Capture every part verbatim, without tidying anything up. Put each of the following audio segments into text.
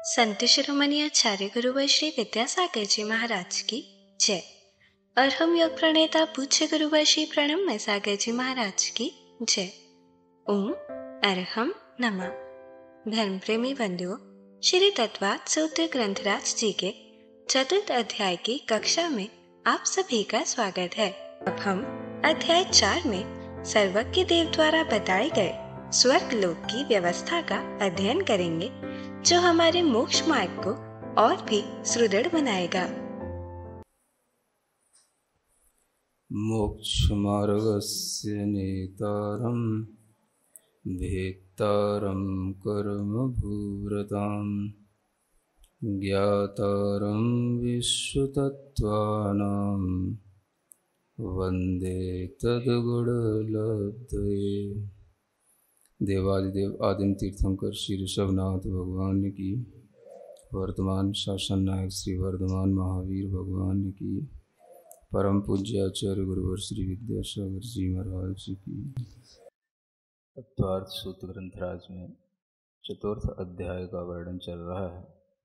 संत शिरोमणि आचार्य गुरुवर श्री विद्यासागर जी महाराज की जय। और हम योग प्रणेता पूज्य गुरुवर श्री प्रणम सागर जी महाराज की जय। ओम अरहम नमः। धर्म प्रेमी बंधुओं, श्री तत्वात् सूत्र ग्रंथराज जी के चतुर्थ अध्याय की कक्षा में आप सभी का स्वागत है। अब हम अध्याय चार में सर्वज्ञ देव द्वारा बताए गए स्वर्ग लोक की व्यवस्था का अध्ययन करेंगे, जो हमारे मोक्ष मार्ग को और भी सुदृढ़ बनाएगा। मोक्ष मार्गस्य नेतारं भेत्तारं कर्मभूरतां ज्ञातारं विश्वतत्त्वानां वन्दे तद्गुणलब्धये। देवादिदेव आदिम तीर्थंकर श्री ऋषभनाथ भगवान की, वर्तमान शासन नायक श्री वर्धमान महावीर भगवान की, परम पूज्य आचार्य गुरुवर श्री विद्यासागर जी महाराज की। तत्वार्थ सूत्र ग्रंथराज में चतुर्थ अध्याय का वर्णन चल रहा है।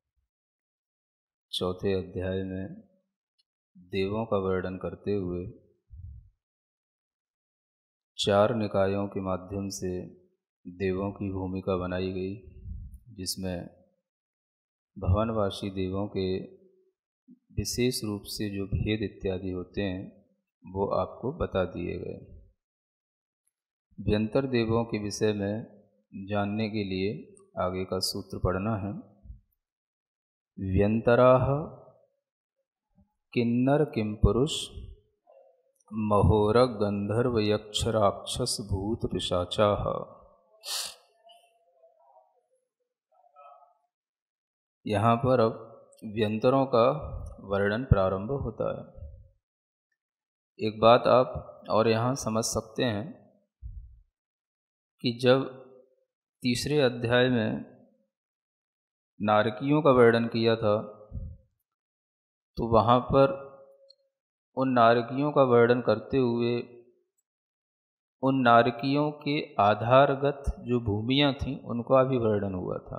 चौथे अध्याय में देवों का वर्णन करते हुए चार निकायों के माध्यम से देवों की भूमिका बनाई गई, जिसमें भवनवासी देवों के विशेष रूप से जो भेद इत्यादि होते हैं वो आपको बता दिए गए। व्यंतर देवों के विषय में जानने के लिए आगे का सूत्र पढ़ना है। व्यंतराः किन्नर किम पुरुष महोर गंधर्व यक्ष राक्षस भूत पिशाचाः। यहाँ पर अब व्यंतरों का वर्णन प्रारंभ होता है। एक बात आप और यहाँ समझ सकते हैं कि जब तीसरे अध्याय में नारकियों का वर्णन किया था तो वहाँ पर उन नारकियों का वर्णन करते हुए उन नारकियों के आधारगत जो भूमियाँ थीं उनका भी वर्णन हुआ था।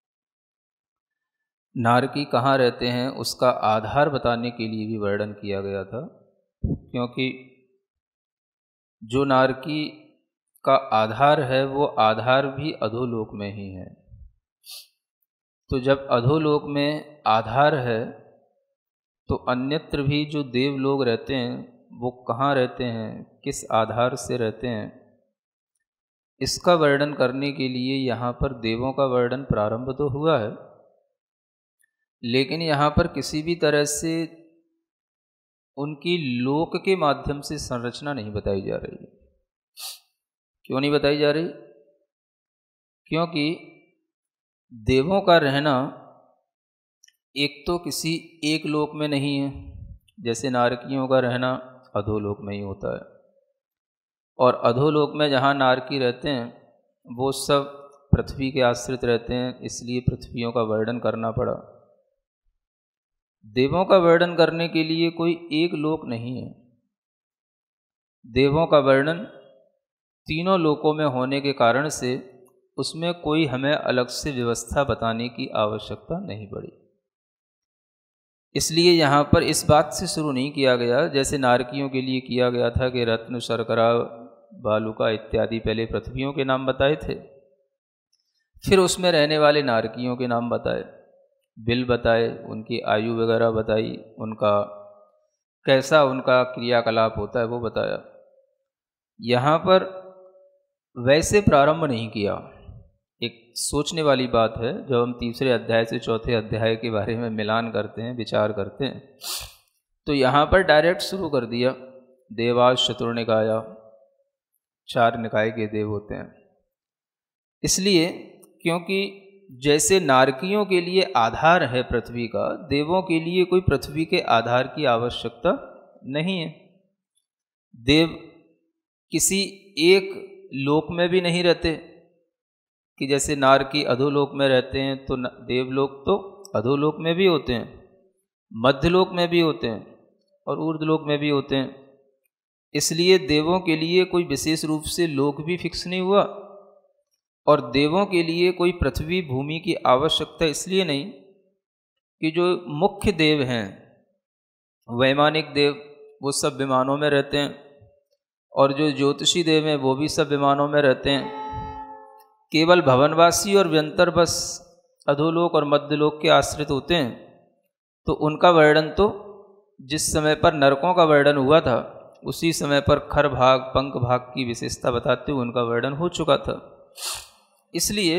नारकी कहाँ रहते हैं उसका आधार बताने के लिए भी वर्णन किया गया था, क्योंकि जो नारकी का आधार है वो आधार भी अधोलोक में ही है। तो जब अधोलोक में आधार है तो अन्यत्र भी जो देव लोग रहते हैं वो कहाँ रहते हैं, किस आधार से रहते हैं, इसका वर्णन करने के लिए यहाँ पर देवों का वर्णन प्रारंभ तो हुआ है, लेकिन यहाँ पर किसी भी तरह से उनकी लोक के माध्यम से संरचना नहीं बताई जा रही। क्यों नहीं बताई जा रही? क्योंकि देवों का रहना एक तो किसी एक लोक में नहीं है, जैसे नारकियों का रहना अधोलोक में ही होता है, और अधोलोक में जहाँ नारकी रहते हैं वो सब पृथ्वी के आश्रित रहते हैं, इसलिए पृथ्वियों का वर्णन करना पड़ा। देवों का वर्णन करने के लिए कोई एक लोक नहीं है। देवों का वर्णन तीनों लोकों में होने के कारण से उसमें कोई हमें अलग से व्यवस्था बताने की आवश्यकता नहीं पड़ी। इसलिए यहाँ पर इस बात से शुरू नहीं किया गया जैसे नारकियों के लिए किया गया था कि रत्न शर्करा बालुका इत्यादि पहले पृथ्वियों के नाम बताए थे, फिर उसमें रहने वाले नारकियों के नाम बताए, बिल बताए, उनकी आयु वगैरह बताई, उनका कैसा उनका क्रियाकलाप होता है वो बताया। यहाँ पर वैसे प्रारंभ नहीं किया। एक सोचने वाली बात है, जब हम तीसरे अध्याय से चौथे अध्याय के बारे में मिलान करते हैं, विचार करते हैं, तो यहाँ पर डायरेक्ट शुरू कर दिया। देवास चतुर्निकाया, चार निकाय के देव होते हैं। इसलिए क्योंकि जैसे नारकियों के लिए आधार है पृथ्वी का, देवों के लिए कोई पृथ्वी के आधार की आवश्यकता नहीं है। देव किसी एक लोक में भी नहीं रहते कि जैसे नारकी अधोलोक में रहते हैं तो देवलोक तो अधोलोक में भी होते हैं, मध्यलोक में भी होते हैं और ऊर्ध्वलोक में भी होते हैं। इसलिए देवों के लिए कोई विशेष रूप से लोक भी फिक्स नहीं हुआ और देवों के लिए कोई पृथ्वी भूमि की आवश्यकता इसलिए नहीं कि जो मुख्य देव हैं, वैमानिक देव, वो सब विमानों में रहते हैं, और जो ज्योतिषी देव हैं वो भी सब विमानों में रहते हैं। केवल भवनवासी और व्यंतर बस अधोलोक और मध्यलोक के आश्रित होते हैं। तो उनका वर्णन तो जिस समय पर नरकों का वर्णन हुआ था, उसी समय पर खर भाग, पंख भाग की विशेषता बताते हुए उनका वर्णन हो चुका था। इसलिए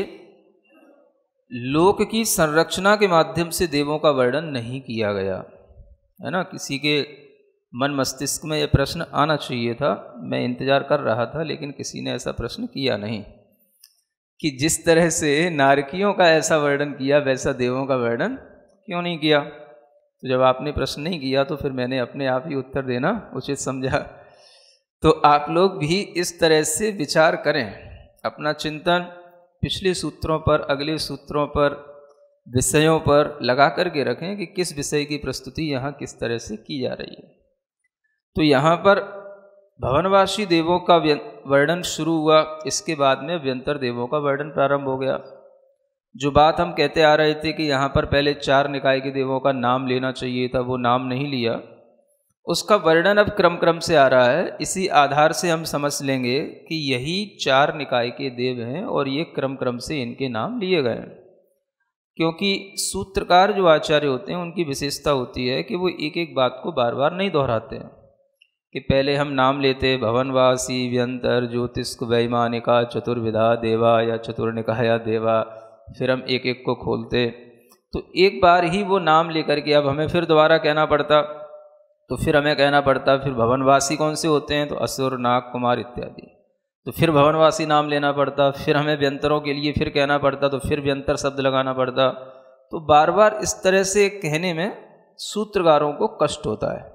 लोक की संरचना के माध्यम से देवों का वर्णन नहीं किया गया है ना। किसी के मन मस्तिष्क में यह प्रश्न आना चाहिए था, मैं इंतजार कर रहा था, लेकिन किसी ने ऐसा प्रश्न किया नहीं कि जिस तरह से नारकियों का ऐसा वर्णन किया वैसा देवों का वर्णन क्यों नहीं किया। तो जब आपने प्रश्न नहीं किया तो फिर मैंने अपने आप ही उत्तर देना उचित समझा। तो आप लोग भी इस तरह से विचार करें, अपना चिंतन पिछले सूत्रों पर, अगले सूत्रों पर, विषयों पर लगा करके रखें कि किस विषय की प्रस्तुति यहाँ किस तरह से की जा रही है। तो यहाँ पर भवनवासी देवों का वर्णन शुरू हुआ, इसके बाद में व्यंतर देवों का वर्णन प्रारंभ हो गया। जो बात हम कहते आ रहे थे कि यहाँ पर पहले चार निकाय के देवों का नाम लेना चाहिए था, वो नाम नहीं लिया, उसका वर्णन अब क्रम क्रम से आ रहा है। इसी आधार से हम समझ लेंगे कि यही चार निकाय के देव हैं और ये क्रम क्रम से इनके नाम लिए गए हैं। क्योंकि सूत्रकार जो आचार्य होते हैं उनकी विशेषता होती है कि वो एक एक बात को बार बार नहीं दोहराते हैं कि पहले हम नाम लेते भवनवासी, व्यंतर, ज्योतिष्क, वैमानिका, चतुर्विधा देवा या चतुर्निकाया देवा, फिर हम एक एक को खोलते। तो एक बार ही वो नाम लेकर के अब हमें फिर दोबारा कहना पड़ता, तो फिर हमें कहना पड़ता फिर भवनवासी कौन से होते हैं, तो असुर, नाग, कुमार इत्यादि। तो फिर भवनवासी नाम लेना पड़ता, फिर हमें व्यंतरों के लिए फिर कहना पड़ता, तो फिर व्यंतर शब्द लगाना पड़ता। तो बार बार इस तरह से कहने में सूत्रकारों को कष्ट होता है।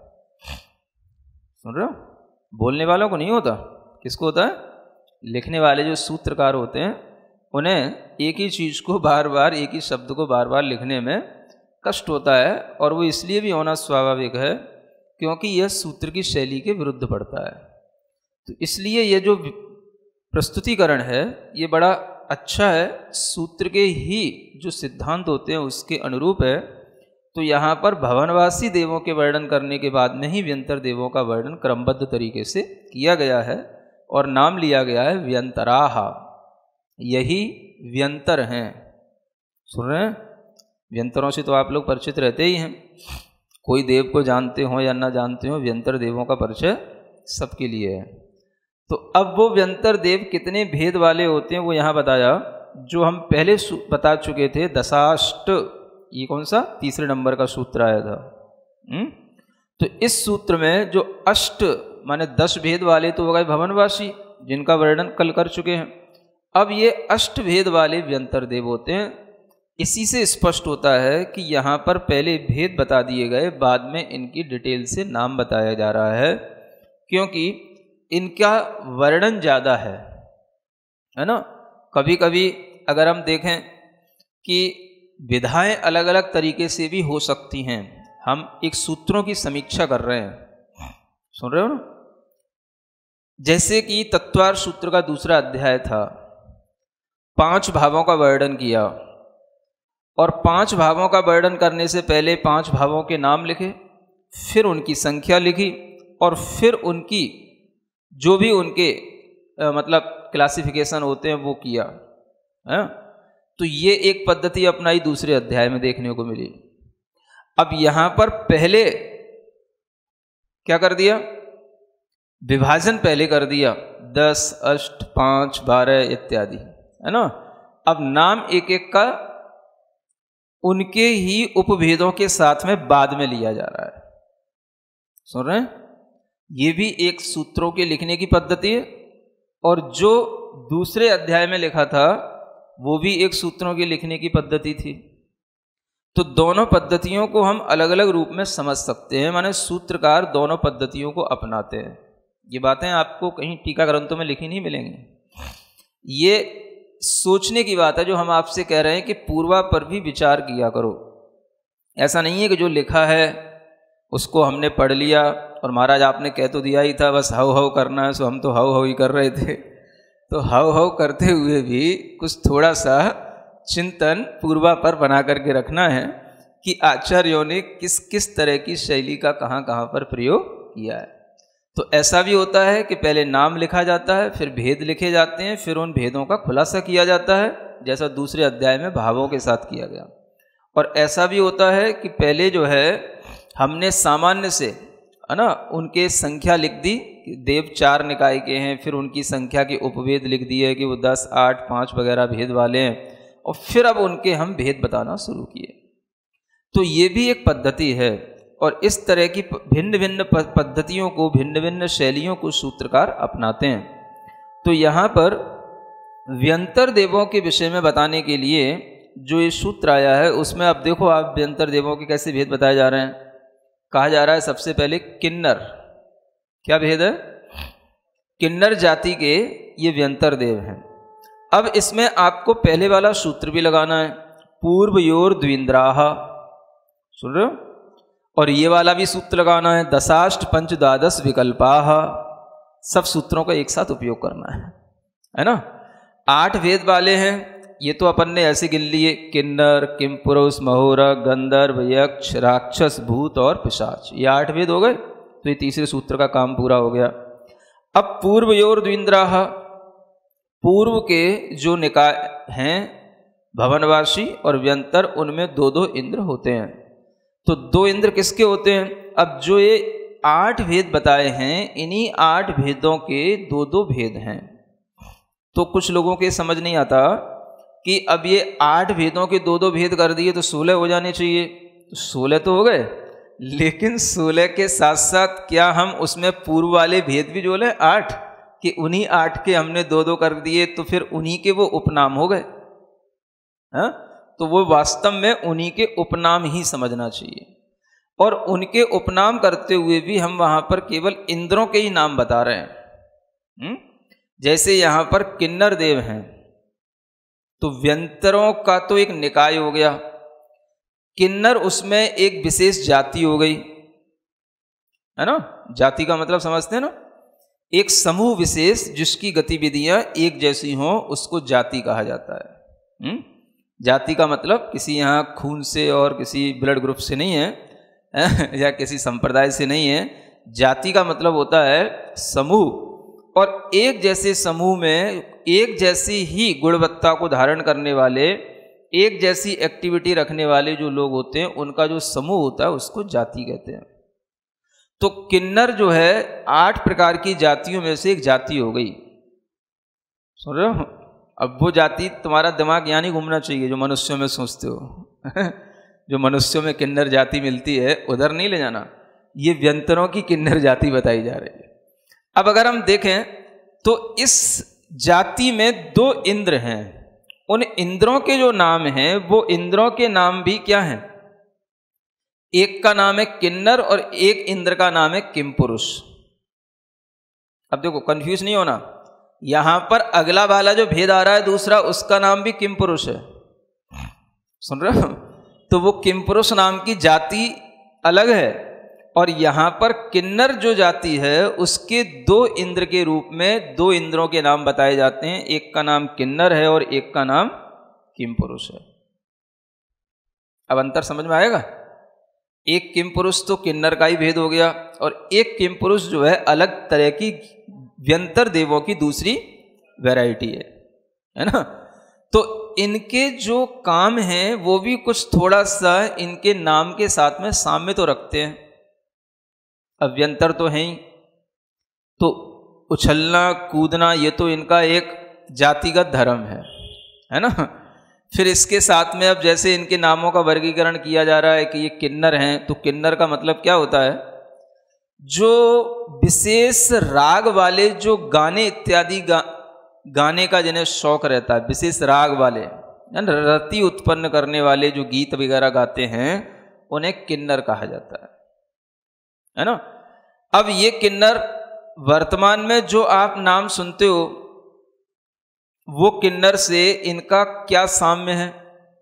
सुन रहे हो? बोलने वालों को नहीं होता, किसको होता है? लिखने वाले जो सूत्रकार होते हैं उन्हें एक ही चीज़ को बार बार, एक ही शब्द को बार बार लिखने में कष्ट होता है। और वो इसलिए भी होना स्वाभाविक है क्योंकि यह सूत्र की शैली के विरुद्ध पड़ता है। तो इसलिए ये जो प्रस्तुतिकरण है ये बड़ा अच्छा है, सूत्र के ही जो सिद्धांत होते हैं उसके अनुरूप है। तो यहाँ पर भवनवासी देवों के वर्णन करने के बाद में ही व्यंतर देवों का वर्णन क्रमबद्ध तरीके से किया गया है और नाम लिया गया है व्यंतराहा। यही व्यंतर हैं। सुन रहे हैं? व्यंतरों से तो आप लोग परिचित रहते ही हैं, कोई देव को जानते हो या ना जानते हो, व्यंतर देवों का परिचय सबके लिए है। तो अब वो व्यंतर देव कितने भेद वाले होते हैं वो यहाँ बताया, जो हम पहले बता चुके थे। दशाष्ट, ये कौन सा तीसरे नंबर का सूत्र आया था। हुँ? तो इस सूत्र में जो अष्ट माने दस भेद वाले तो हो गए भवनवासी, जिनका वर्णन कल कर चुके हैं। अब ये अष्ट भेद वाले व्यंतर देव होते हैं। इसी से स्पष्ट होता है कि यहाँ पर पहले भेद बता दिए गए, बाद में इनकी डिटेल से नाम बताया जा रहा है, क्योंकि इनका वर्णन ज़्यादा है, है ना। कभी कभी अगर हम देखें कि विधाएं अलग अलग तरीके से भी हो सकती हैं। हम एक सूत्रों की समीक्षा कर रहे हैं, सुन रहे हो ना। जैसे कि तत्वार सूत्र का दूसरा अध्याय था, पांच भावों का वर्णन किया, और पांच भावों का वर्णन करने से पहले पांच भावों के नाम लिखे, फिर उनकी संख्या लिखी, और फिर उनकी जो भी उनके आ, मतलब क्लासिफिकेशन होते हैं वो किया है। तो ये एक पद्धति अपनाई दूसरे अध्याय में देखने को मिली। अब यहां पर पहले क्या कर दिया, विभाजन पहले कर दिया, दस, अष्ट, पांच, बारह इत्यादि, है ना। अब नाम एक एक का उनके ही उपभेदों के साथ में बाद में लिया जा रहा है। सुन रहे हैं? ये भी एक सूत्रों के लिखने की पद्धति है, और जो दूसरे अध्याय में लिखा था वो भी एक सूत्रों के लिखने की पद्धति थी। तो दोनों पद्धतियों को हम अलग अलग रूप में समझ सकते हैं, माने सूत्रकार दोनों पद्धतियों को अपनाते हैं। ये बातें आपको कहीं टीका ग्रंथों में लिखी नहीं मिलेंगी। ये सोचने की बात है जो हम आपसे कह रहे हैं कि पूर्वा पर भी विचार किया करो। ऐसा नहीं है कि जो लिखा है उसको हमने पढ़ लिया और महाराज आपने कह तो दिया ही था, बस हाउ हाउ करना है, सो हम तो हाउ हाउ ही कर रहे थे। तो हव हव करते हुए भी कुछ थोड़ा सा चिंतन पूर्वापर बना करके रखना है कि आचार्यों ने किस किस तरह की शैली का कहाँ कहाँ पर प्रयोग किया है। तो ऐसा भी होता है कि पहले नाम लिखा जाता है, फिर भेद लिखे जाते हैं, फिर उन भेदों का खुलासा किया जाता है, जैसा दूसरे अध्याय में भावों के साथ किया गया। और ऐसा भी होता है कि पहले जो है हमने सामान्य से, है ना, उनके संख्या लिख दी, देव चार निकाय के हैं, फिर उनकी संख्या के उपभेद लिख दिए कि वो दस, आठ, पाँच वगैरह भेद वाले हैं, और फिर अब उनके हम भेद बताना शुरू किए। तो ये भी एक पद्धति है, और इस तरह की भिन्न भिन्न पद्धतियों को, भिन्न भिन्न शैलियों को सूत्रकार अपनाते हैं। तो यहाँ पर व्यंतर देवों के विषय में बताने के लिए जो ये सूत्र आया है, उसमें अब देखो आप व्यंतर देवों के कैसे भेद बताए जा रहे हैं। कहा जा रहा है सबसे पहले किन्नर, क्या भेद है? किन्नर जाति के ये व्यंतर देव हैं। अब इसमें आपको पहले वाला सूत्र भी लगाना है, पूर्वयोर द्विंद्राह, सुन रहे हो? और ये वाला भी सूत्र लगाना है, दशाष्ट पंच द्वादश विकल्पाह। सब सूत्रों का एक साथ उपयोग करना है, है ना। आठ भेद वाले हैं, ये तो अपन ने ऐसे गिन लिए, किन्नर, किमपुरुष, महोरा, गंधर्व, यक्ष, राक्षस, भूत और पिशाच, ये आठ भेद हो गए। तो ये तीसरे सूत्र का काम पूरा हो गया। अब पूर्वयोर द्विंद्राह, पूर्व के जो निकाय हैं भवनवासी और व्यंतर, उनमें दो दो इंद्र होते हैं। तो दो इंद्र किसके होते हैं? अब जो ये आठ भेद बताए हैं, इन्हीं आठ भेदों के दो दो भेद हैं। तो कुछ लोगों के समझ नहीं आता कि अब ये आठ भेदों के दो दो भेद कर दिए तो सोलह हो जाने चाहिए। तो सोलह तो हो गए, लेकिन सोलह के साथ साथ क्या हम उसमें पूर्व वाले भेद भी जोड़े आठ, कि उन्हीं आठ के हमने दो दो कर दिए, तो फिर उन्हीं के वो उपनाम हो गए। हाँ, तो वो वास्तव में उन्हीं के उपनाम ही समझना चाहिए। और उनके उपनाम करते हुए भी हम वहां पर केवल इंद्रों के ही नाम बता रहे हैं। हुँ? जैसे यहां पर किन्नर देव हैं, तो व्यंतरों का तो एक निकाय हो गया, किन्नर उसमें एक विशेष जाति हो गई, है ना। जाति का मतलब समझते हैं ना, एक समूह विशेष जिसकी गतिविधियां एक जैसी हों, उसको जाति कहा जाता है। हुँ? जाति का मतलब किसी यहाँ खून से और किसी ब्लड ग्रुप से नहीं है या किसी संप्रदाय से नहीं है। जाति का मतलब होता है समूह, और एक जैसे समूह में एक जैसी ही गुणवत्ता को धारण करने वाले, एक जैसी एक्टिविटी रखने वाले जो लोग होते हैं, उनका जो समूह होता है उसको जाति कहते हैं। तो किन्नर जो है आठ प्रकार की जातियों में से एक जाति हो गई, सुन रहे हो। अब वो जाति तुम्हारा दिमाग यहाँ नहीं घूमना चाहिए जो मनुष्यों में सोचते हो जो मनुष्यों में किन्नर जाति मिलती है उधर नहीं ले जाना, ये व्यंतरों की किन्नर जाति बताई जा रही है। अब अगर हम देखें तो इस जाति में दो इंद्र हैं, उन इंद्रों के जो नाम हैं वो इंद्रों के नाम भी क्या हैं? एक का नाम है किन्नर और एक इंद्र का नाम है किमपुरुष। अब देखो कंफ्यूज नहीं होना, यहां पर अगला वाला जो भेद आ रहा है दूसरा, उसका नाम भी किमपुरुष है, सुन रहे हो। तो वो किमपुरुष नाम की जाति अलग है, और यहां पर किन्नर जो जाति है उसके दो इंद्र के रूप में दो इंद्रों के नाम बताए जाते हैं, एक का नाम किन्नर है और एक का नाम किमपुरुष है। अब अंतर समझ में आएगा। एक किमपुरुष तो किन्नर का ही भेद हो गया, और एक किमपुरुष जो है अलग तरह की व्यंतर देवों की दूसरी वैरायटी है, है ना। तो इनके जो काम हैं वो भी कुछ थोड़ा सा इनके नाम के साथ में साम्य तो रखते हैं। अब व्यंतर तो है ही, तो उछलना कूदना ये तो इनका एक जातिगत धर्म है, है ना। फिर इसके साथ में अब जैसे इनके नामों का वर्गीकरण किया जा रहा है कि ये किन्नर हैं, तो किन्नर का मतलब क्या होता है? जो विशेष राग वाले जो गाने इत्यादि गा, गाने का जिन्हें शौक रहता है, विशेष राग वाले, रति उत्पन्न करने वाले जो गीत वगैरह गाते हैं, उन्हें किन्नर कहा जाता है, है ना। अब ये किन्नर वर्तमान में जो आप नाम सुनते हो, वो किन्नर से इनका क्या साम्य है?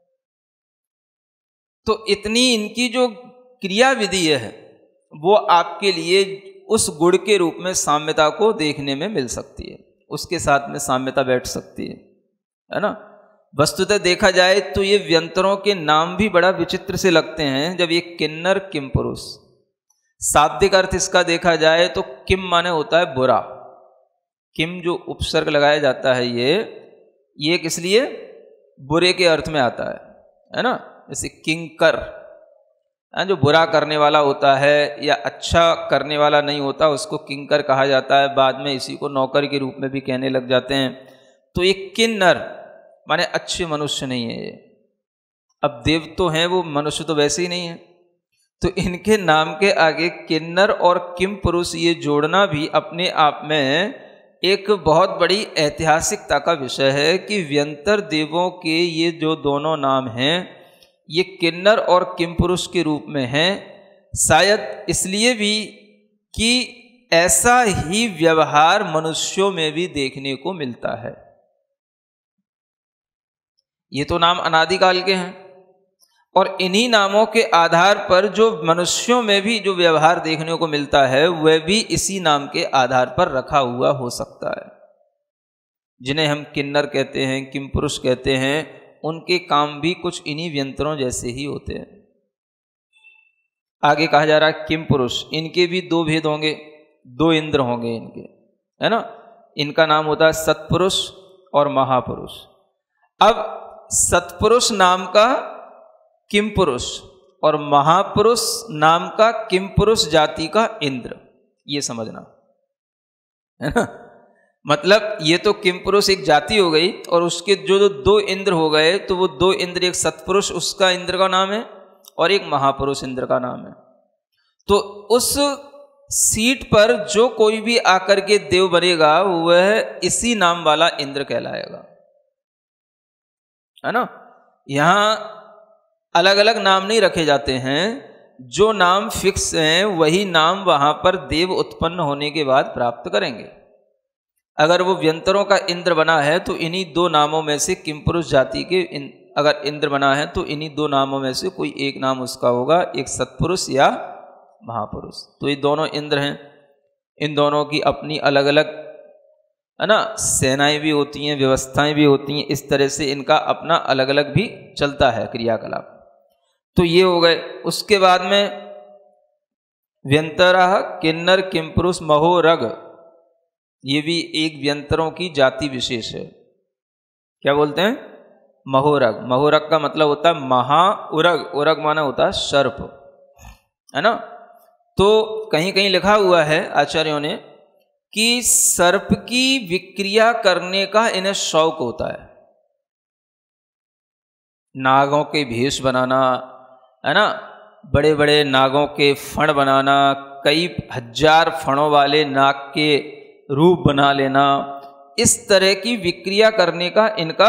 तो इतनी इनकी जो क्रिया विधि है वो आपके लिए उस गुण के रूप में साम्यता को देखने में मिल सकती है। उसके साथ में साम्यता बैठ सकती है, है ना। वस्तुतः देखा जाए तो ये व्यंतरों के नाम भी बड़ा विचित्र से लगते हैं। जब ये किन्नर किम पुरुष, शाब्दिक अर्थ इसका देखा जाए तो किम माने होता है बुरा। किम जो उपसर्ग लगाया जाता है ये ये किस लिए, बुरे के अर्थ में आता है, है ना। जैसे किंकर, जो बुरा करने वाला होता है या अच्छा करने वाला नहीं होता, उसको किंकर कहा जाता है। बाद में इसी को नौकर के रूप में भी कहने लग जाते हैं। तो ये किन्नर माने अच्छे मनुष्य नहीं है ये। अब देव तो हैं वो, मनुष्य तो वैसे ही नहीं है। तो इनके नाम के आगे किन्नर और किम पुरुष ये जोड़ना भी अपने आप में एक बहुत बड़ी ऐतिहासिकता का विषय है कि व्यंतर देवों के ये जो दोनों नाम हैं ये किन्नर और किम पुरुष के रूप में हैं। शायद इसलिए भी कि ऐसा ही व्यवहार मनुष्यों में भी देखने को मिलता है। ये तो नाम अनादिकाल के हैं और इन्हीं नामों के आधार पर जो मनुष्यों में भी जो व्यवहार देखने को मिलता है वह भी इसी नाम के आधार पर रखा हुआ हो सकता है। जिन्हें हम किन्नर कहते हैं, किम पुरुष कहते हैं, उनके काम भी कुछ इन्हीं व्यंतरों जैसे ही होते हैं। आगे कहा जा रहा है किम पुरुष, इनके भी दो भेद होंगे, दो इंद्र होंगे इनके, है ना। इनका नाम होता है सत्पुरुष और महापुरुष। अब सत्पुरुष नाम का किम पुरुष और महापुरुष नाम का किम पुरुष जाति का इंद्र, ये समझना, है ना। मतलब ये तो किम पुरुष एक जाति हो गई और उसके जो जो दो इंद्र हो गए, तो वो दो इंद्र, एक सत्पुरुष उसका इंद्र का नाम है और एक महापुरुष इंद्र का नाम है। तो उस सीट पर जो कोई भी आकर के देव बनेगा वह इसी नाम वाला इंद्र कहलाएगा, है ना। यहां अलग अलग नाम नहीं रखे जाते हैं, जो नाम फिक्स हैं वही नाम वहां पर देव उत्पन्न होने के बाद प्राप्त करेंगे। अगर वो व्यंतरों का इंद्र बना है तो इन्हीं दो नामों में से किम पुरुष जाति के इन, अगर इंद्र बना है तो इन्हीं दो नामों में से कोई एक नाम उसका होगा, एक सत्पुरुष या महापुरुष। तो ये दोनों इंद्र हैं, इन दोनों की अपनी अलग अलग, है ना, सेनाएं भी होती हैं, व्यवस्थाएं भी होती हैं। इस तरह से इनका अपना अलग अलग भी चलता है क्रियाकलाप। तो ये हो गए। उसके बाद में व्यंतरा किन्नर किम पुरुष महोरग, ये भी एक व्यंतरों की जाति विशेष है। क्या बोलते हैं, महोरग। महोरग का मतलब होता है महा उरग, उरग माना होता है सर्प, है ना। तो कहीं कहीं लिखा हुआ है आचार्यों ने कि सर्प की विक्रिया करने का इन्हें शौक होता है। नागों के भेष बनाना, है ना, बड़े बड़े नागों के फण बनाना, कई हजार फणों वाले नाग के रूप बना लेना, इस तरह की विक्रिया करने का इनका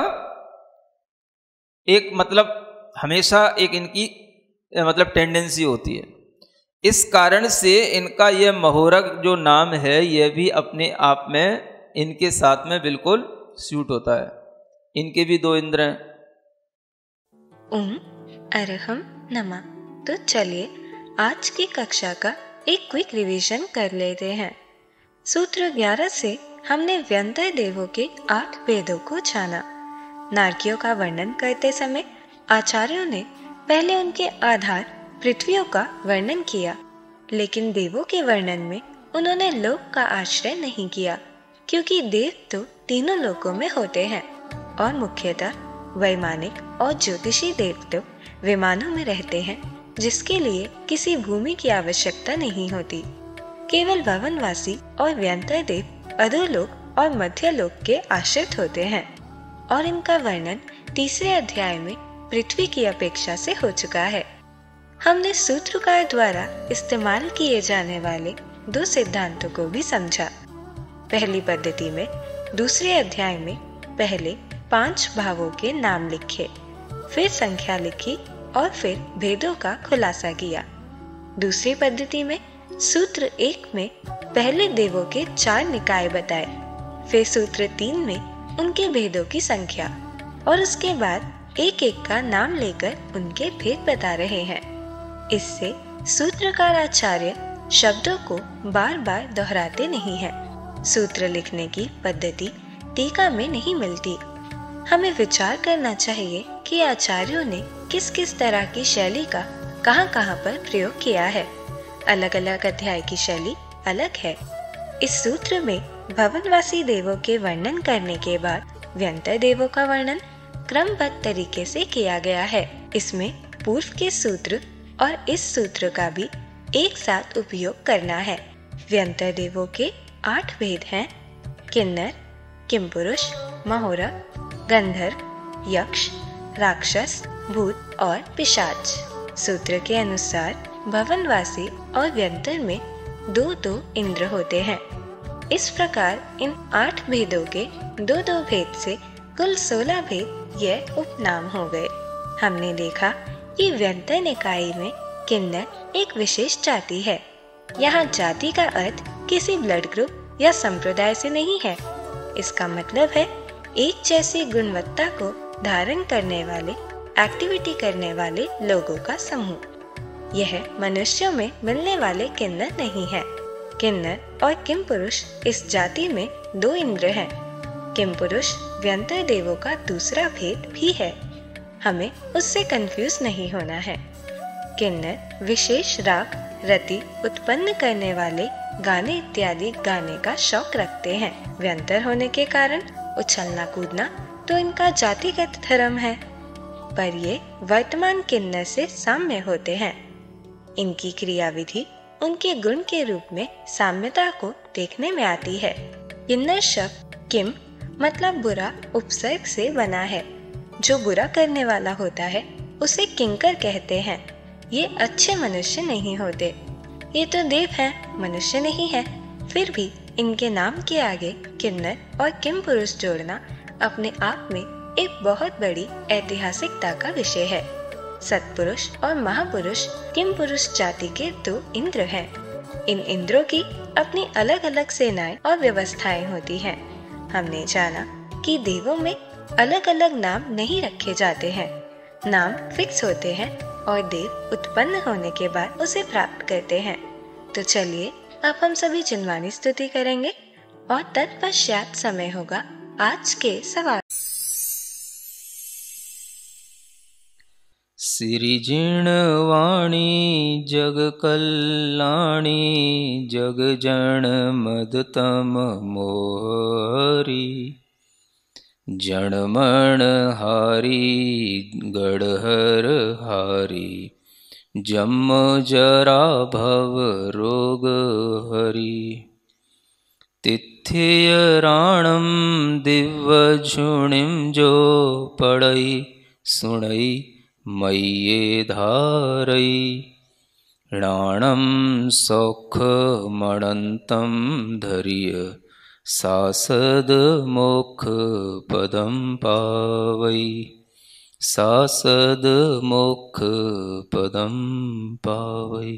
एक मतलब हमेशा एक इनकी मतलब टेंडेंसी होती है। इस कारण से इनका यह महोरग जो नाम है यह भी अपने आप में इनके साथ में बिल्कुल सूट होता है। इनके भी दो इंद्र हैं। ओम अरहम नमः। तो चलिए आज की कक्षा का एक क्विक रिवीजन कर लेते हैं। सूत्र ग्यारह से हमने व्यंतर देवों के आठ भेदों को जाना। नारकियों का वर्णन करते समय आचार्यों ने पहले उनके आधार पृथ्वियों का वर्णन किया, लेकिन देवों के वर्णन में उन्होंने लोक का आश्रय नहीं किया, क्योंकि देव तो तीनों लोकों में होते हैं और मुख्यतः वैमानिक और ज्योतिषी देव तो विमानों में रहते हैं, जिसके लिए किसी भूमि की आवश्यकता नहीं होती। केवल भवनवासी और व्यंतर देव अधोलोक और मध्यलोक के आश्रित होते हैं और इनका वर्णन तीसरे अध्याय में पृथ्वी की अपेक्षा से हो चुका है। हमने सूत्रकार द्वारा इस्तेमाल किए जाने वाले दो सिद्धांतों को भी समझा। पहली पद्धति में दूसरे अध्याय में पहले पांच भावों के नाम लिखे, फिर संख्या लिखी और फिर भेदों का खुलासा किया। दूसरी पद्धति में सूत्र एक में पहले देवों के चार निकाय बताए, फिर सूत्र तीन में उनके भेदों की संख्या और उसके बाद एक एक का नाम लेकर उनके भेद बता रहे हैं। इससे सूत्रकार आचार्य शब्दों को बार बार दोहराते नहीं हैं सूत्र लिखने की पद्धति टीका में नहीं मिलती। हमें विचार करना चाहिए कि आचार्यों ने किस किस तरह की शैली का कहां कहां पर प्रयोग किया है। अलग अलग अध्याय की शैली अलग है। इस सूत्र में भवनवासी देवों के वर्णन करने के बाद व्यंतर देवों का वर्णन क्रमबद्ध तरीके से किया गया है। इसमें पूर्व के सूत्र और इस सूत्र का भी एक साथ उपयोग करना है। व्यंतर देवों के आठ भेद हैं: किन्नर, किमपुरुष, महोरग, गंधर्व, यक्ष, राक्षस, भूत और पिशाच। सूत्र के अनुसार भवनवासी और व्यंतर में दो दो इंद्र होते हैं। इस प्रकार इन आठ भेदों के दो दो भेद से कुल सोलह भेद यह उपनाम हो गए। हमने देखा कि व्यंतर निकाय में किन्नर एक विशेष जाति है। यहाँ जाति का अर्थ किसी ब्लड ग्रुप या संप्रदाय से नहीं है। इसका मतलब है एक जैसी गुणवत्ता को धारण करने वाले, एक्टिविटी करने वाले लोगों का समूह। यह मनुष्यों में मिलने वाले किन्नर नहीं है। किन्नर और किमपुरुष इस जाति में दो इंद्र हैं। किमपुरुष व्यंतर देवों का दूसरा भेद भी है। हमें उससे कंफ्यूज नहीं होना है। किन्नर विशेष राग, रति उत्पन्न करने वाले गाने इत्यादि गाने का शौक रखते हैं। व्यंतर होने के कारण उछलना कूदना तो इनका जातिगत धर्म है, पर ये वर्तमान किन्नर से साम्य होते हैं। इनकी क्रियाविधि उनके गुण के रूप में साम्यता को देखने में आती है। किन्नर शब्द किम मतलब बुरा उपसर्ग से बना है। जो बुरा करने वाला होता है उसे किंकर कहते हैं। ये अच्छे मनुष्य नहीं होते। ये तो देव हैं, मनुष्य नहीं है। फिर भी इनके नाम के आगे किन्नर और किमपुरुष जोड़ना अपने आप में एक बहुत बड़ी ऐतिहासिकता का विषय है। सत्पुरुष और महापुरुष किमपुरुष जाति के दो इंद्र हैं। इन इंद्रों की अपनी अलग अलग सेनाएं और व्यवस्थाएं होती हैं। हमने जाना कि देवों में अलग अलग नाम नहीं रखे जाते हैं। नाम फिक्स होते हैं और देव उत्पन्न होने के बाद उसे प्राप्त करते हैं। तो चलिए अब हम सभी जिनवानी स्तुति करेंगे और तत्पश्चात समय होगा आज के सवाल। श्री जिणवाणी जग कल्याणी जग जन मदतम मोहरी जनमण हारी गढ़हर हारी जम जरा भव रोग हरि तिथ्य राणम दिव्य झुणिम जो पढ़ई सुणई मय्ये धारई राणम सौख मणंतम धैर्य सासद मोक्ष पदम पावई सासद मोक्ष पदम पावई।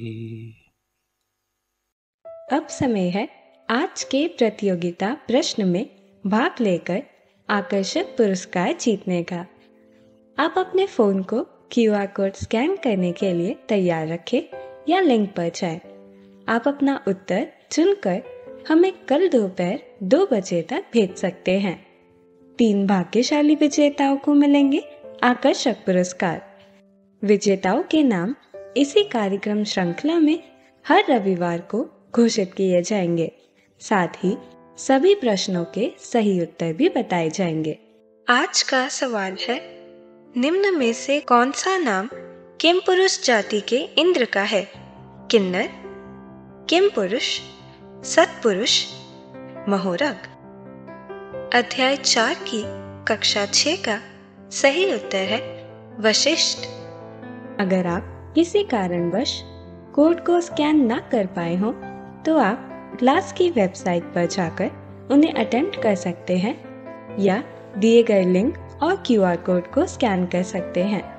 अब समय है आज के प्रतियोगिता प्रश्न में भाग लेकर आकर्षक पुरस्कार जीतने का। आप अपने फोन को क्यू आर कोड स्कैन करने के लिए तैयार रखें या लिंक पर जाएं। आप अपना उत्तर चुनकर हमें कल दोपहर दो बजे तक भेज सकते हैं। तीन भाग्यशाली विजेताओं को मिलेंगे आकर्षक पुरस्कार। विजेताओं के नाम इसी कार्यक्रम श्रृंखला में हर रविवार को घोषित किए जाएंगे। साथ ही सभी प्रश्नों के सही उत्तर भी बताए जाएंगे। आज का सवाल है, निम्न में से कौन सा नाम किमपुरुष जाति के इंद्र का है? किन्नर, किमपुरुष, सत्पुरुष, महोरग। अध्याय चार की कक्षा छह का सही उत्तर है वशिष्ठ। अगर आप किसी कारणवश कोड को स्कैन न कर पाए हो तो आप क्लास की वेबसाइट पर जाकर उन्हें अटेम्प्ट कर सकते हैं या दिए गए लिंक और क्यू आर कोड को स्कैन कर सकते हैं।